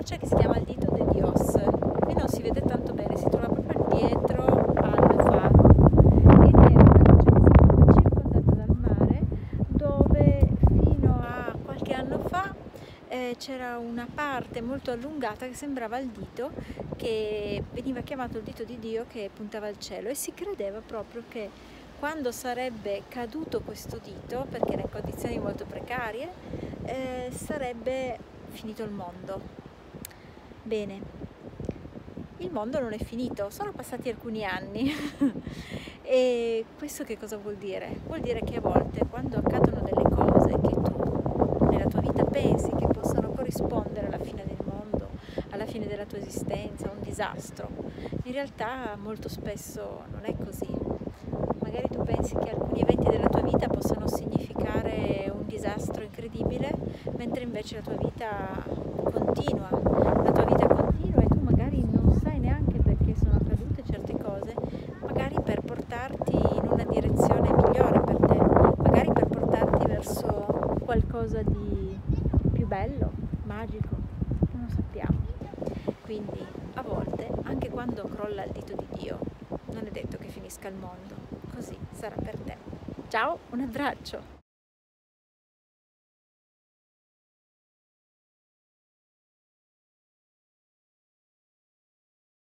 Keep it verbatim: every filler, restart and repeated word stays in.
croce che si chiama il dito de Dios. Qui non si vede tanto bene, si trova proprio dietro al faro ed è una croce che si trova circondata dal mare, dove fino a qualche anno fa eh, c'era una parte molto allungata che sembrava il dito, che veniva chiamato il dito di Dio, che puntava al cielo, e si credeva proprio che quando sarebbe caduto questo dito, perché era in condizioni molto precarie, eh, sarebbe finito il mondo. Bene, il mondo non è finito, sono passati alcuni anni e questo che cosa vuol dire? Vuol dire che a volte, quando accadono delle cose che tu nella tua vita pensi che possano corrispondere alla fine del mondo, alla fine della tua esistenza, a un disastro, in realtà molto spesso non è così. Magari tu pensi che alcuni eventi della tua vita possano significare un disastro incredibile, mentre invece la tua vita continua, la tua vita continua e tu magari non sai neanche perché sono accadute certe cose, magari per portarti in una direzione migliore per te, magari per portarti verso qualcosa di più bello, magico, che non sappiamo. Quindi a volte, anche quando crolla il dito di Dio, non è detto che finisca il mondo, così sarà per te. Ciao, un abbraccio!